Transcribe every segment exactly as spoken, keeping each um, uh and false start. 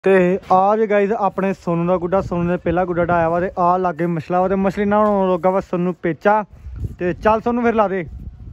ਤੇ ਆ ਜੇ ਗਾइस ਆਪਣੇ ਸੋनू ਦਾ ਗੁੱਡਾ। ਸੋनू ਨੇ ਪਹਿਲਾ ਗੁੱਡਾ ਢਾਇਆ ਵਾ ਤੇ ਆ ਲਾਗੇ ਮਛਲਾ ਵਾ ਤੇ ਮਛਲੀ ਨਾਲ ਲੱਗਾ ਵਾ ਸੋनू ਪੇਚਾ। ਤੇ ਚੱਲ ਸੋनू ਫਿਰ ਲਾ ਦੇ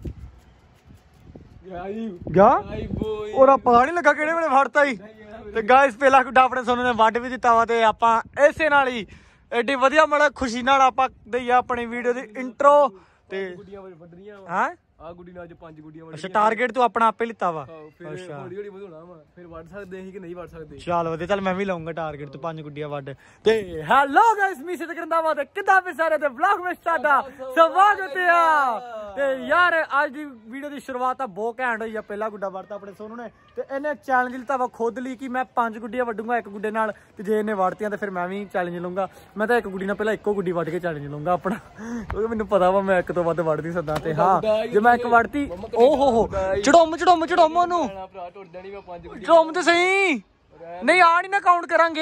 ਗਿਆ ਉਹਦਾ ਪਤਾ ਨਹੀਂ ਲੱਗਾ ਕਿਹੜੇ ਵੇਲੇ ਫੜਤਾ ਹੀ। ਤੇ ਗਾइस ਪਹਿਲਾ ਗੁੱਡਾ ਆਪਣੇ ਸੋनू ਨੇ ਵੱਢ ਵੀ ਦਿੱਤਾ ਵਾ ਤੇ ਆਪਾਂ ਇਸੇ ਨਾਲ ਹੀ ਐਡੀ ਵਧੀਆ ਮਤਲਬ ਖੁਸ਼ੀ ਨਾਲ ਆਪਾਂ ਦਈਏ ਆਪਣੀ ਵੀਡੀਓ ਦੀ ਇੰਟਰੋ। ਤੇ ਹਾਂ ਆ ਗੁੱਡੀ ਨਾਲ ਅੱਜ ਪੰਜ ਗੁੱਡੀਆਂ ਵੜੀਆਂ। ਅੱਛਾ ਟਾਰਗੇਟ ਤੂੰ ਆਪਣਾ ਆਪੇ ਲਿੱਤਾ ਵਾ। ਫਿਰ ਹੌਲੀ ਹੌਲੀ ਵਧਾਉਣਾ ਵਾ ਫਿਰ ਵੱਢ ਸਕਦੇ ਅਸੀਂ ਕਿ ਨਹੀਂ ਵੱਢ ਸਕਦੇ। ਚੱਲ ਵਧੀਆ ਚੱਲ ਮੈਂ ਵੀ ਲਾਉਂਗਾ ਟਾਰਗੇਟ ਤੂੰ ਪੰਜ ਗੁੱਡੀਆਂ ਵੱਢ। ਤੇ ਹੈਲੋ ਗਾਇਸ ਮੀਸੇ ਤੇ ਕਰੰਦਾਵਾ ਤੇ ਕਿੱਦਾਂ ਫਿਰ ਸਾਰੇ ਤੇ ਵਲੌਗ ਵਿੱਚ ਤੁਹਾਡਾ ਸਵਾਗਤ ਆ। ਤੇ ਯਾਰ ਅੱਜ ਦੀ ਵੀਡੀਓ ਦੀ ਸ਼ੁਰੂਆਤ ਤਾਂ ਬਹੁਤ ਘੈਂਟ ਹੋਈ ਆ। ਪਹਿਲਾ ਗੁੱਡਾ ਵੱਢਤਾ ਆਪਣੇ ਸੋनू ਨੇ ਤੇ ਇਹਨੇ ਚੈਲੰਜ ਲਿੱਤਾ ਵਾ ਖੁਦ ਲਈ ਕਿ ਮੈਂ ਪੰਜ ਗੁੱਡੀਆਂ ਵੱਢੂੰਗਾ ਇੱਕ ਗੁੱਡੇ ਨਾਲ। ਤੇ ਜੇ ਇਹਨੇ ਵੱਢਤੀਆਂ ਤੇ ਫਿਰ ਮੈਂ ਵੀ ਚੈਲੰਜ ਲਊਂਗਾ। ਮੈਂ ਤਾਂ ਇੱਕ ਗੁੱਡੀ ਨਾਲ ਪਹਿਲਾਂ ਇੱਕੋ ਗੁੱਡੀ ਵੱਢ ਕੇ ਚੈਲੰਜ ਲਊਂਗਾ ਆਪਣਾ ਕਿਉਂਕਿ ਮੈਨੂੰ ਪਤਾ ਵਾ ਮੈਂ ਇੱਕ ਤੋਂ ਵੱਧ ਵੱਢ ਨਹੀਂ ਸਕਦਾ। ਤੇ ਹਾਂ ਜੇ ਮੈਂ ਇੱਕ ਵੱਢਤੀ ਓ ਹੋ ਹੋ ਚੜੋਮ ਚੜੋਮ ਚੜੋਮ ਉਹਨੂੰ ਚੜੋਮ ਤੇ ਸਹੀ ਨਹੀਂ ਆ ਨੀ ਨਾ ਕਾਊਂਟ ਕਰਾਂਗੇ।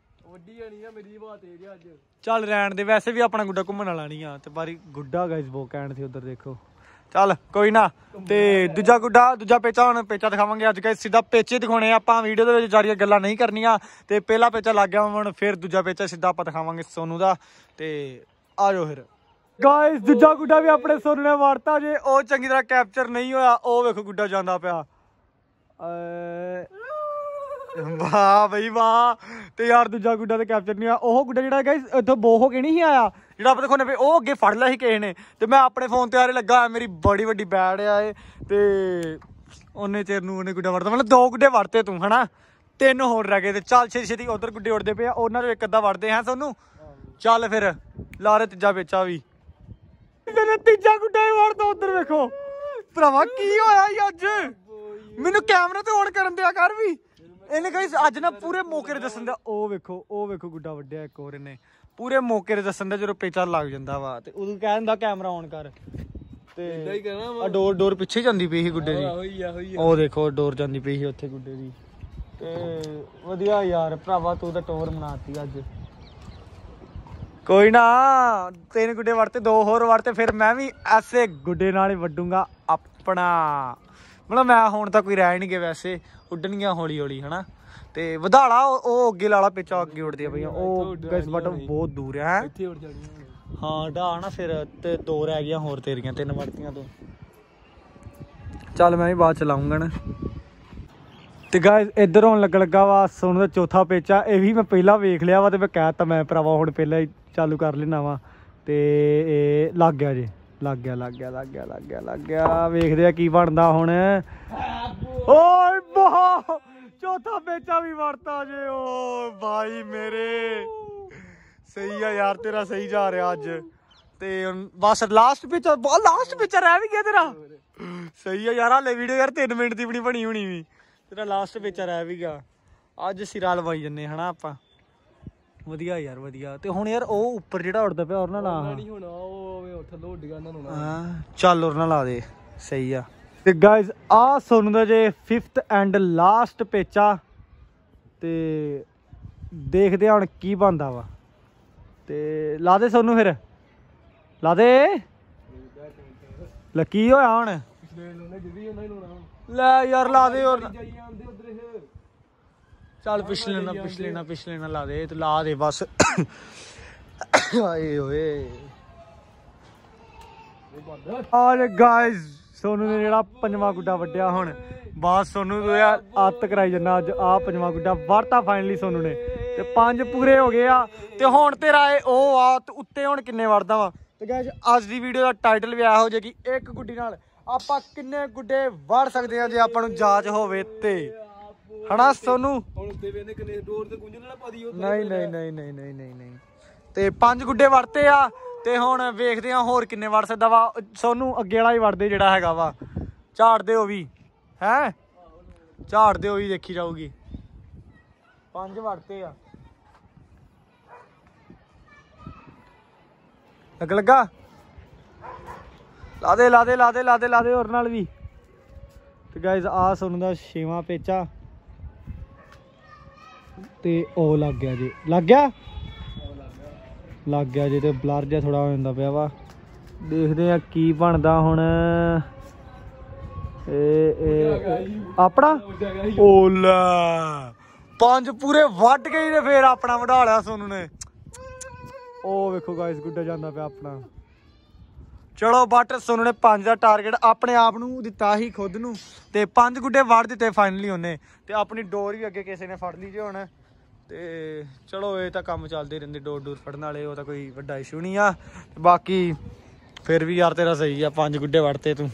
ਚੱਲ ਰਹਿਣ ਦੇ ਵੈਸੇ ਵੀ ਆਪਣਾ ਗੁੱਡਾ ਘੁੰਮਣ ਵਾਲਾ ਨਹੀਂ ਆ। ਤੇ ਪਰ ਗੁੱਡਾ ਗਾਇਸ ਬਹੁਤ ਘੈਂਟ ਸੀ ਉਧਰ ਦੇਖੋ। ਚੱਲ ਕੋਈ ਨਾ। ਤੇ ਦੂਜਾ ਗੁੱਡਾ ਦੂਜਾ ਪੇਚਾ ਹੁਣ ਪੇਚਾ ਦਿਖਾਵਾਂਗੇ ਅੱਜ ਗਾਇਸ। ਸਿੱਧਾ ਪੇਚੇ ਦਿਖਾਉਣੇ ਆਪਾਂ ਵੀਡੀਓ ਦੇ ਵਿੱਚ ਜਾਰੀਆਂ ਗੱਲਾਂ ਨਹੀਂ ਕਰਨੀਆਂ। ਤੇ ਪਹਿਲਾ ਪੇਚਾ ਲੱਗ ਗਿਆ ਹੁਣ ਫਿਰ ਦੂਜਾ ਪੇਚਾ ਸਿੱਧਾ ਆਪਾਂ ਦਿਖਾਵਾਂਗੇ ਸੋनू ਦਾ। ਤੇ ਆ ਜਾਓ ਫਿਰ ਗਾਇਸ ਦੂਜਾ ਗੁੱਡਾ ਵੀ ਆਪਣੇ ਸੋनू ਨੇ ਵਾਰਤਾ ਜੇ ਉਹ ਚੰਗੀ ਤਰ੍ਹਾਂ ਕੈਪਚਰ ਨਹੀਂ ਹੋਇਆ। ਉਹ ਵੇਖੋ ਗੁੱਡਾ ਜਾਂਦਾ ਪਿਆ। ਵਾਹ ਬਈ ਵਾਹ। ਤੇ ਯਾਰ ਦੂਜਾ ਗੁੱਡਾ ਤੇ ਕੈਪਚਰ ਨਹੀਂ ਹੋਇਆ। ਉਹ ਗੁੱਡਾ ਜਿਹੜਾ ਗਾਇਸ ਇੱਥੋਂ ਬੋ ਹੋ ਕੇ ਨਹੀਂ ਸੀ ਆਇਆ ਜਿਹੜਾ ਆਪਾਂ ਦਿਖਾਉਂਦੇ ਪਏ ਉਹ ਅੱਗੇ ਫੜ ਲਿਆ ਸੀ ਕਿਸੇ ਨੇ। ਤੇ ਮੈਂ ਆਪਣੇ ਫੋਨ ਤੇ ਆਰੇ ਲੱਗਾ ਹੋਇਆ ਮੇਰੀ ਬੜੀ ਵੱਡੀ ਬੈਡ ਆ ਇਹ। ਤੇ ਉਹਨੇ ਚਿਰ ਨੂੰ ਉਹਨੇ ਗੁੱਡਾ ਵੜਦਾ ਮਤਲਬ ਦੋ ਗੁੱਡੇ ਵੜਤੇ ਤੂੰ ਹਨਾ ਤਿੰਨ ਹੋਰ ਰਹਿ ਗਏ। ਤੇ ਚੱਲ ਛੇਤੀ ਛੇਤੀ ਉਧਰ ਗੁੱਡੇ ਉੜਦੇ ਪਏ ਆ ਉਹਨਾਂ ਚੋਂ ਇੱਕ ਅੱਧਾ ਵੜਦੇ ਹੈ ਸੋनू। ਚੱਲ ਫਿਰ ਲਾ ਰੇ ਤੀਜਾ ਪੇਚਾ ਵੀ ਤੀਜਾ ਗੁੱਡਾ ਹੀ ਵੜਦਾ। ਉਧਰ ਵੇਖੋ ਭਰਾਵਾ ਕੀ ਹੋਇਆ ਹੀ ਅੱਜ ਮੈਨੂੰ ਕੈਮਰਾ ਤੇ ਔਨ ਕਰਨ ਦਿਆ ਕਰ ਵੀ। ਇਹਨੇ ਗਾਇਸ ਅੱਜ ਨਾ ਪੂਰੇ ਮੌਕੇ ਤੇ ਦੱਸਣ ਦਾ ਉਹ ਵੇਖੋ ਉਹ ਵੇਖੋ ਗੁੱਡਾ ਵੱਡਿਆ ਇੱਕ ਹੋਰ ਇਹਨੇ ਪੂਰੇ ਮੌਕੇ ਤੇ ਦੱਸਣ ਦਾ ਜਦੋਂ ਪੇਚਾ ਲੱਗ ਜਾਂਦਾ ਵਾ ਤੇ ਉਦੋਂ ਕਹਿ ਦਿੰਦਾ ਕੈਮਰਾ ਔਨ ਕਰ। ਤੇ ਆ ਡੋਰ ਡੋਰ ਪਿੱਛੇ ਜਾਂਦੀ ਪਈ ਸੀ ਗੁੱਡੇ ਦੀ ਉਹ ਦੇਖੋ ਡੋਰ ਜਾਂਦੀ ਪਈ ਸੀ ਉੱਥੇ ਗੁੱਡੇ ਦੀ। ਤੇ ਵਧੀਆ ਯਾਰ ਭਰਾਵਾ ਤੂੰ ਤਾਂ ਟੋਰ ਮਨਾਤੀ ਅੱਜ। ਕੋਈ ਨਾ ਤਿੰਨ ਗੁੱਡੇ ਵੜਤੇ ਦੋ ਹੋਰ ਵੜਤੇ ਫਿਰ ਮੈਂ ਵੀ ਐਸੇ ਗੁੱਡੇ ਨਾਲ ਹੀ ਵੱਢੂੰਗਾ ਆਪਣਾ ਮਤਲਬ ਮੈਂ ਹੁਣ ਤਾਂ ਕੋਈ ਰਹਿ ਨਹੀਂ ਗਿਆ ਵੈਸੇ ਉੱਡਣਗੀਆਂ ਹੌਲੀ ਹੌਲੀ ਹਨਾ। ਤੇ ਵਧਾਲਾ ਉਹ ਅੱਗੇ ਲਾਲਾ ਪੇਚਾ ਅੱਗੇ ਉੱਡਦੀਆਂ ਪਈਆਂ ਉਹ ਗਾਇਸ ਬਟਨ ਬਹੁਤ ਦੂਰ ਹੈ ਹਾਂ ਢਾ ਨਾ ਫਿਰ। ਤੇ ਦੋ ਰਹਿ ਗਈਆਂ ਹੋਰ ਤੇਰੀਆਂ ਤਿੰਨ ਵੜਤੀਆਂ ਤੋਂ। ਚੱਲ ਮੈਂ ਵੀ ਬਾਅਦ ਚ ਲਾਉਂਗਾ ਨਾ। ਤੇ ਗਾਇਸ ਇੱਧਰ ਹੋਣ ਲੱਗ ਲੱਗਾ ਵਾ ਸੋनू ਦਾ ਚੌਥਾ ਪੇਚਾ। ਇਹ ਵੀ ਮੈਂ ਪਹਿਲਾਂ ਵੇਖ ਲਿਆ ਵਾ ਤੇ ਮੈਂ ਕਹਿ ਤਾ ਮੈਂ ਭਰਾਵਾ ਹੁਣ ਪਹਿਲਾਂ ਹੀ ਚਾਲੂ ਕਰ ਲੈਣਾ ਵਾ। ਤੇ ਇਹ ਲੱਗ ਗਿਆ ਜੇ ਲੱਗ ਗਿਆ ਲੱਗ ਗਿਆ ਲੱਗ ਗਿਆ ਲੱਗ ਗਿਆ ਲੱਗ ਗਿਆ ਵੇਖਦੇ ਆ ਕੀ ਬਣਦਾ ਹੁਣ। ਓਏ ਵਾਹ ਚੌਥਾ ਪੇਚਾ ਵੀ ਵੜਤਾ ਜੇ। ਓ ਭਾਈ ਮੇਰੇ ਸਹੀ ਆ ਯਾਰ ਤੇਰਾ ਸਹੀ ਜਾ ਰਿਹਾ ਅੱਜ। ਤੇ ਬਸ ਲਾਸਟ ਪੇਚਾ ਲਾਸਟ ਪੇਚਾ ਰਹਿ ਵੀ ਗਿਆ ਤੇਰਾ ਸਹੀ ਆ ਯਾਰ ਹਾਲੇ ਵੀਡੀਓ ਯਾਰ ਤਿੰਨ ਮਿੰਟ ਦੀ ਵੀ ਨੀ ਬਣੀ ਹੋਣੀ ਵੀ ਤੇਰਾ ਲਾਸਟ ਪੇਚਾ ਰਹਿ ਵੀ ਗਿਆ। ਅੱਜ ਸਿਰਾ ਲਵਾਈ ਜੰਨੇ ਹਨਾ ਆਪਾਂ ਵਧੀਆ ਯਾਰ ਵਧੀਆ। ਤੇ ਹੁਣ ਯਾਰ ਉਹ ਉੱਪਰ ਜਿਹੜਾ ਉੱਡਦਾ ਪਿਆ ਉਹਨਾਂ ਨਾਲ ਚੱਲ ਉਹਨਾਂ ਲਾ ਦੇ ਸਹੀ ਆ। ਤੇ ਗਾਇਸ ਆ ਸੋनू ਦਾ ਜੇ ਫਿਫਥ ਐਂਡ ਲਾਸਟ ਪੇਚਾ। ਤੇ ਦੇਖਦੇ ਆ ਹੁਣ ਕੀ ਬਣਦਾ ਵਾ। ਤੇ ਲਾ ਦੇ ਸੋनू ਫਿਰ ਲਾ ਦੇ ਲੈ ਕੀ ਹੋਇਆ ਹੁਣ ਲੈ ਯਾਰ ਲਾ ਦੇ ਹੋਰ ਚੱਲ ਪਿਛਲੇ ਨਾ ਪਿਛਲੇ ਨਾ ਪਿਛਲੇ ਨਾ ਲਾ ਦੇ ਤੇ ਲਾ ਦੇ ਬਸ ਆਏ ਓਏ ਆ ਗਾਇਸ ਸੋनू ਨੇ ਜਿਹੜਾ ਪੰਜਵਾਂ ਗੁੱਡਾ ਵੱਢਿਆ ਹੁਣ ਬਸ ਸੋनू ਯਾਰ ਅੱਤ ਕਰਾਈ ਜਾਂਦਾ ਅੱਜ ਆ ਪੰਜਵਾਂ ਗੁੱਡਾ ਵੜਤਾ ਫਾਈਨਲੀ ਸੋनू ਨੇ। ਤੇ ਪੰਜ ਪੂਰੇ ਹੋ ਗਏ ਆ ਤੇ ਹੁਣ ਤੇਰਾ ਇਹ ਉਹ ਆ ਤੇ ਉੱਤੇ ਹੁਣ ਕਿੰਨੇ ਵੜਦਾ ਵਾ। ਤੇ ਗਾਇਸ ਅੱਜ ਦੀ ਵੀਡੀਓ ਦਾ ਟਾਈਟਲ ਵੀ ਇਹੋ ਜਿਹਾ ਕਿ ਇੱਕ ਗੁੱਡੀ ਨਾਲ ਆਪਾਂ ਕਿੰਨੇ ਗੁੱਡੇ ਵੜ ਸਕਦੇ ਆ ਜੇ ਆਪਾਂ ਨੂੰ ਜਾਂਚ ਹੋਵੇ ਤੇ ਹਨਾ ਸੋनू। ਨਹੀਂ ਨਹੀਂ ਨਹੀਂ ਨਹੀਂ ਨਹੀਂ ਨਹੀਂ ਨਹੀਂ ਤੇ ਪੰਜ ਗੁੱਡੇ ਵੜਤੇ ਆ ਤੇ ਹੁਣ ਵੇਖਦੇ ਆ ਹੋਰ ਕਿੰਨੇ ਵੜ ਸਕਦਾ ਵਾ ਸੋनू। ਅੱਗੇ ਵਾਲਾ ਹੀ ਵੜਦੇ ਜਿਹੜਾ ਹੈਗਾ ਵਾ ਝਾੜਦੇ ਉਹ ਵੀ ਹੈ ਝਾੜਦੇ ਉਹ ਵੀ ਦੇਖੀ ਜਾਊਗੀ। ਪੰਜ ਵੜਤੇ ਆ ਲੱਗ ਲੱਗਾ ਲਾ ਦੇ ਲਾ ਦੇ ਲਾ ਦੇ ਲਾ ਦੇ ਲਾ ਦੇ ਹੋਰ ਨਾਲ ਵੀ। ਤੇ ਗਾਇਸ ਆ ਸੋनू ਦਾ ਛੇਵਾਂ ਪੇਚਾ ਤੇ ਉਹ ਲੱਗ ਗਿਆ ਜੀ ਲੱਗ ਗਿਆ ਲੱਗ ਗਿਆ ਜੀ। ਤੇ ਬਲਰ ਜਿਹਾ ਥੋੜਾ ਹੋ ਜਾਂਦਾ ਪਿਆ ਵਾ ਦੇਖਦੇ ਆ ਕੀ ਬਣਦਾ ਹੁਣ। ਇਹ ਆਪਣਾ ਓਲਾ ਪੰਜ ਪੂਰੇ ਵੱਢ ਕੇ ਤੇ ਫੇਰ ਆਪਣਾ ਵਢਾ ਲਿਆ ਸੋਨੂ ਨੇ। ਉਹ ਵੇਖੋ ਗਾਇਸ ਗੁੱਡਾ ਜਾਂਦਾ ਪਿਆ ਆਪਣਾ। ਚਲੋ ਬਟ ਸੋਨੂ ਨੇ ਪੰਜ ਦਾ ਟਾਰਗੇਟ ਆਪਣੇ ਆਪ ਨੂੰ ਦਿੱਤਾ ਸੀ ਖੁਦ ਨੂੰ ਤੇ ਪੰਜ ਗੁੱਡੇ ਵੜ ਦਿੱਤੇ ਫਾਈਨਲੀ ਉਹਨੇ। ਤੇ ਆਪਣੀ ਡੋਰ ਵੀ ਅੱਗੇ ਕਿਸੇ ਨੇ ਫੜ ਲਈ ਜੇ ਹੁਣ। ਤੇ ਚਲੋ ਇਹ ਤਾਂ ਕੰਮ ਚੱਲਦੇ ਰਹਿੰਦੇ ਡੋਰ ਡੋਰ ਫੜਨ ਵਾਲੇ, ਉਹ ਤਾਂ ਕੋਈ ਵੱਡਾ ਇਸ਼ੂ ਨਹੀਂ ਆ। ਤੇ ਬਾਕੀ ਫਿਰ ਵੀ ਯਾਰ ਤੇਰਾ ਸਹੀ ਆ, ਪੰਜ ਗੁੱਡੇ ਵੜਤੇ ਤੂੰ।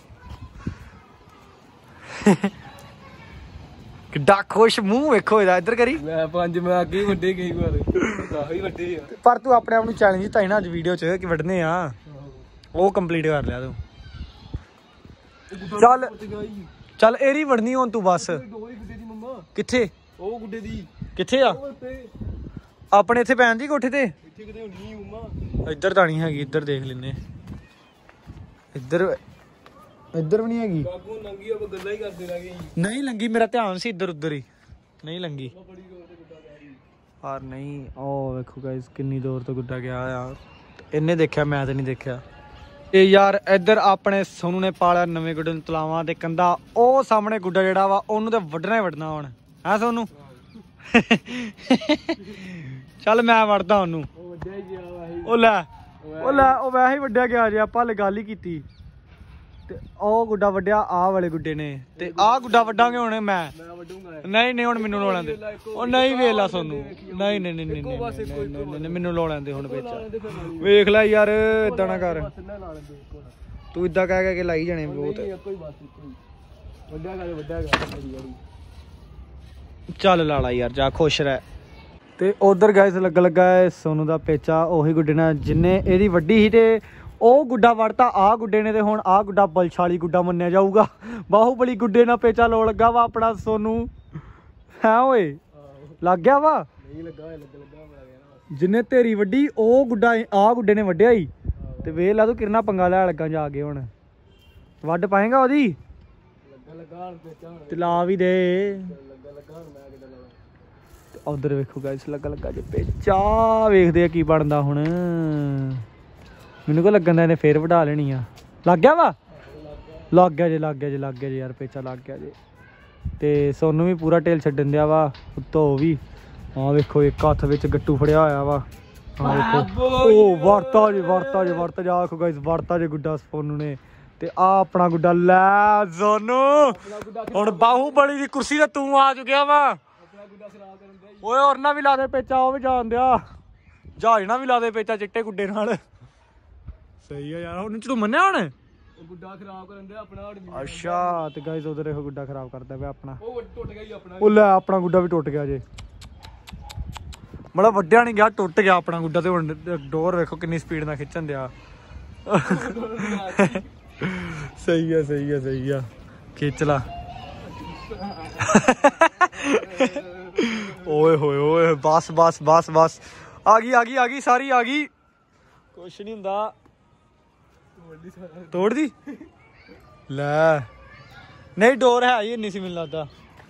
ਕਿੱਡਾ ਖੁਸ਼ ਮੂੰਹ ਵੇਖੋ ਇਹਦਾ, ਇੱਧਰ ਕਰੀ। ਮੈਂ ਪੰਜ ਮੈਂ ਅੱਗੇ ਵੱਡੇ ਕਈ ਵਾਰ ਦਸ ਹੀ ਵੱਡੇ ਆ। ਪਰ ਤੂੰ ਆਪਣੇ ਆਪ ਨੂੰ ਚੈਲੰਜ ਦਿੱਤਾ ਸੀ ਨਾ ਅੱਜ ਵੀਡੀਓ 'ਚ ਕਿ ਵੱਢਨੇ ਆ, ਉਹ ਕੰਪਲੀਟ ਕਰ ਲਿਆ ਤੂੰ। ਚੱਲ ਚੱਲ ਇਹਦੀ ਵੜਨੀ ਹੁਣ ਤੂੰ ਬਸ। ਕਿੱਥੇ ਉਹ ਗੁੱਡੇ ਦੀ ਕਿੱਥੇ ਆ? ਆਪਣੇ ਇੱਥੇ ਪੈਣ ਦੀ ਕੋਠੇ ਤੇ। ਇੱਧਰ ਤਾਂ ਨਹੀਂ ਹੈਗੀ, ਇੱਧਰ ਦੇਖ ਲੈਨੇ। ਇੱਧਰ ਇੱਧਰ ਵੀ ਨਹੀਂ ਹੈਗੀ। ਨਹੀਂ ਲੰਗੀ, ਮੇਰਾ ਧਿਆਨ ਸੀ ਇੱਧਰ ਉੱਧਰ ਹੀ, ਨਹੀਂ ਲੰਗੀ ਯਾਰ। ਨਹੀਂ ਉਹ ਵੇਖੋ ਗਾਇਸ ਕਿੰਨੀ ਦੂਰ ਤੋਂ ਗੁੱਡਾ ਗਿਆ ਯਾਰ, ਇਹਨੇ ਦੇਖਿਆ ਮੈਂ ਤੇ ਨਹੀਂ ਦੇਖਿਆ। ਤੇ ਯਾਰ ਇੱਧਰ ਆਪਣੇ ਸੋਨੂ ਨੇ ਪਾਲਿਆ ਨਵੇਂ ਗੁੱਡੇ ਨੂੰ ਤਲਾਵਾਂ ਤੇ ਕੰਧਾ। ਉਹ ਸਾਹਮਣੇ ਗੁੱਡਾ ਜਿਹੜਾ ਵਾ ਉਹਨੂੰ ਤੇ ਵੱਢਣਾ ਹੀ ਵੱਢਣਾ ਹੁਣ, ਹੈ ਸੋਨੂ? ਚੱਲ ਮੈਂ ਵੜਦਾ ਉਹਨੂੰ। ਉਹ ਲੈ ਉਹ ਲੈ ਉਹ ਵੈਸੇ ਹੀ ਵੱਢਿਆ ਗਿਆ ਜੇ, ਆਪਾਂ ਗੱਲ ਹੀ ਕੀਤੀ। ਤੇ ਉਹ ਗੁੱਡਾ ਵੱਢਿਆ ਆਹ ਵਾਲੇ ਗੁੱਡੇ ਨੇ, ਤੇ ਆਹ ਗੁੱਡਾ ਵੱਢਾਂਗੇ ਹੁਣ ਮੈਂ। ਨਹੀਂ ਨਹੀਂ ਹੁਣ ਮੈਨੂੰ ਲੋ ਲੈਂਦੇ। ਉਹ ਨਹੀਂ ਵੇਖ ਲਾ ਸੋਨੂੰ, ਨਹੀਂ ਨਹੀਂ ਨਹੀਂ ਨਹੀਂ ਮੈਨੂੰ ਲੋ ਲੈਂਦੇ ਹੁਣ ਵਿੱਚ। ਵੇਖ ਲੈ ਯਾਰ ਏਦਾਂ ਨਾ ਕਰ ਤੂੰ, ਏਦਾਂ ਕਹਿ ਕਹਿ ਕੇ ਲਾਈ ਜਾਣੇ ਬਹੁਤ। ਚੱਲ ਲਾਲਾ ਯਾਰ ਜਾ, ਖੁਸ਼ ਰਹਿ। ਤੇ ਉਧਰ ਗਾਇਸ ਲੱਗਾ ਲੱਗਾ ਹੈ ਸੋਨੂ ਦਾ ਪੇਚਾ ਉਹੀ ਗੁੱਡੇ ਨਾਲ ਜਿੰਨੇ ਇਹਦੀ ਵੱਡੀ ਸੀ। ਤੇ ਉਹ ਗੁੱਡਾ ਵੜਤਾ ਆਹ ਗੁੱਡੇ ਨੇ, ਤੇ ਹੁਣ ਆਹ ਗੁੱਡਾ ਬਲਸ਼ਾਲੀ ਗੁੱਡਾ ਮੰਨਿਆ ਜਾਊਗਾ। ਬਾਹੂਬਲੀ ਗੁੱਡੇ ਨਾਲ ਪੇਚਾ ਲਾਉਣ ਲੱਗਾ ਵਾ ਆਪਣਾ ਸੋਨੂ। ਹੈ ਓਏ ਲੱਗ ਗਿਆ ਵਾ? ਜਿੰਨੇ ਤੇਰੀ ਵੱਡੀ ਉਹ ਗੁੱਡਾ ਆਹ ਗੁੱਡੇ ਨੇ ਵੱਢਿਆ ਹੀ। ਤੇ ਵੇਖ ਲਾ ਤੂੰ ਕਿਰਨਾ ਪੰਗਾ ਲੈ ਲੱਗਾ ਜਾ ਕੇ। ਹੁਣ ਵੱਢ ਪਾਏਗਾ ਉਹਦੀ? ਤੇ ਲਾ ਵੀ ਦੇ। ਉਧਰ ਵੇਖੋ ਗਾਇਸ ਲੱਗਾ ਲੱਗਾ ਜੇ ਪੇਚਾ, ਵੇਖਦੇ ਆ ਕੀ ਬਣਦਾ ਹੁਣ। ਮੈਨੂੰ ਕੋ ਲੱਗਣ ਦਾ ਇਹਨੇ ਫੇਰ ਵਢਾ ਲੈਣੀ ਆ। ਲੱਗ ਗਿਆ ਵਾ? ਲੱਗ ਗਿਆ ਜੇ ਲੱਗ ਗਿਆ ਜੇ ਲੱਗ ਗਿਆ ਜੇ ਯਾਰ, ਪੇਚਾ ਲੱਗ ਗਿਆ ਜੇ। ਤੇ ਸੋਨੂੰ ਵੀ ਪੂਰਾ ਢੇਲ ਛੱਡਣ ਦਿਆ ਵਾ ਉੱਤੋਂ ਉਹ ਵੀ। ਆਹ ਵੇਖੋ ਇੱਕ ਹੱਥ ਵਿੱਚ ਗੱਟੂ ਫੜਿਆ ਹੋਇਆ ਵਾ। ਆਹ ਵੇਖੋ ਉਹ ਵਰਤਾ ਜੇ ਵਰਤਾ ਜੇ ਵਰਤਾ ਜਾ। ਆਖੋ ਗਾਇਸ ਵਰਤਾ ਜੇ ਗੁੱਡਾ ਸੋਨੂੰ ਨੇ। ਤੇ ਆ ਆਪਣਾ ਗੁੱਡਾ ਲੈ ਸੋਨੂੰ। ਹੁਣ ਬਾਹੂਬਲੀ ਦੀ ਕੁਰਸੀ ਤੇ ਤੂੰ ਆ ਚੁੱਕਿਆ ਵਾ। ਓਏ ਹੋਰ ਨਾ ਵੀ ਲਾ ਦੇ ਪੇਚਾ, ਉਹ ਵੀ ਜਾਣ ਦਿਆ। ਜਹਾਜ਼ ਨਾ ਵੀ ਲਾ ਦੇ ਪੇਚਾ ਚਿੱਟੇ ਗੁੱਡੇ ਨਾਲ। ਸਹੀ ਆ ਯਾਰ, ਉਹਨੂੰ ਤੂੰ ਮੰਨਿਆ ਹੁਣ? ਗੁੱਡਾ ਖਰਾਬ ਕਰਨ ਦੇ ਆਪਣਾ। ਅੱਛਾ ਤੇ ਗਾਇਸ ਉਧਰ ਇਹੋ ਗੁੱਡਾ ਖਰਾਬ ਕਰਦਾ ਪਿਆ ਆਪਣਾ। ਉਹ ਟੁੱਟ ਗਿਆ ਜੀ ਆਪਣਾ। ਉਹ ਲੈ ਆਪਣਾ ਗੁੱਡਾ ਵੀ ਟੁੱਟ ਗਿਆ ਜੇ। ਮਤਲਬ ਵੱਡਿਆ ਨਹੀਂ ਗਿਆ, ਟੁੱਟ ਗਿਆ ਆਪਣਾ ਗੁੱਡਾ। ਤੇ ਹੁਣ ਡੋਰ ਵੇਖੋ ਕਿੰਨੀ ਸਪੀਡ ਨਾਲ ਖਿੱਚਣ ਦਿਆ। ਸਹੀ ਆ ਸਹੀ ਆ ਸਹੀ ਆ, ਖਿੱਚ ਲਾ। ਓਏ ਹੋਏ ਓਏ ਬਸ ਬਸ ਬਸ ਬਸ, ਆ ਗਈ ਆ ਗਈ ਆ ਗਈ ਸਾਰੀ ਆ ਗਈ। ਕੁਛ ਨਹੀਂ ਹੁੰਦਾ। ਤੋੜ ਦੀ ਲੈ, ਨਹੀਂ ਡੋਰ ਹੈ ਹੀ ਨਹੀਂ ਸੀ ਮੈਨੂੰ ਲੱਗਦਾ।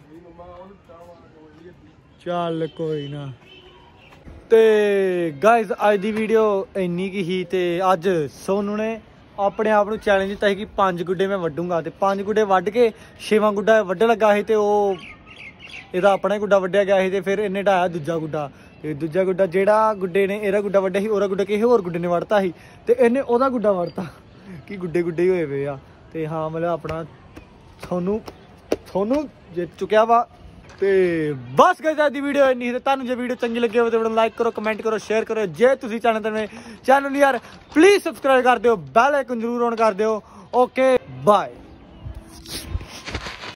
ਚੱਲ ਕੋਈ ਨਾ। ਤੇ ਗਾਇਜ਼ ਅੱਜ ਦੀ ਵੀਡੀਓ ਇੰਨੀ ਕੀ ਹੀ। ਤੇ ਅੱਜ ਸੋਨੂ ਨੇ ਆਪਣੇ ਆਪ ਨੂੰ ਚੈਲੰਜ ਦਿੱਤਾ ਸੀ ਕਿ ਪੰਜ ਗੁੱਡੇ ਮੈਂ ਵੱਢੂੰਗਾ। ਤੇ ਪੰਜ ਗੁੱਡੇ ਵੱਢ ਕੇ ਛੇਵਾਂ ਗੁੱਡਾ ਵੱਢਣ ਲੱਗਾ ਸੀ। ਤੇ ਉਹ ਇਹਦਾ ਆਪਣਾ ਹੀ ਗੁੱਡਾ ਵੱਢਿਆ ਗਿਆ ਸੀ। ਤੇ ਫਿਰ ਇਹਨੇ ਢਾਇਆ ਦੂਜਾ ਗੁੱਡਾ। ਤੇ ਦੂਜਾ ਗੁੱਡਾ ਜਿਹੜਾ ਗੁੱਡੇ ਨੇ ਇਹਦਾ ਗੁੱਡਾ ਵੱਢਿਆ ਸੀ, ਉਹਦਾ ਗੁੱਡਾ ਕਿਸੇ ਹੋਰ ਗੁੱਡੇ ਨੇ ਵੱਢਤਾ ਸੀ। ਤੇ ਇਹਨੇ ਉਹਦਾ ਗੁੱਡਾ ਵੱਢਤਾ। ਕਿ ਗੁੱਡੇ ਗੁੱਡੇ ਹੀ ਹੋਏ ਪਏ ਆ। ਤੇ ਹਾਂ ਮਤਲਬ ਆਪਣਾ ਤੁਹਾਨੂੰ ਤੁਹਾਨੂੰ ਜਿੱਤ ਚੁੱਕਿਆ ਵਾ। ਤੇ ਬਸ ਗਾਇਸ ਅੱਜ ਦੀ ਵੀਡੀਓ ਇੰਨੀ ਸੀ। ਤੇ ਤੁਹਾਨੂੰ ਜੇ ਵੀਡੀਓ ਚੰਗੀ ਲੱਗੀ ਹੋਵੇ ਤਾਂ ਵੀਡੀਓ ਲਾਈਕ ਕਰੋ, ਕਮੈਂਟ ਕਰੋ, ਸ਼ੇਅਰ ਕਰੋ। ਜੇ ਤੁਸੀਂ ਚੈਨਲ ਤੇ ਚੈਨਲ ਨੂੰ ਯਾਰ ਪਲੀਜ਼ ਸਬਸਕ੍ਰਾਈਬ ਕਰ ਦਿਓ, ਬੈਲ ਆਈਕਨ ਜ਼ਰੂਰ ਔਨ ਕਰ ਦਿਓ। Okay bye.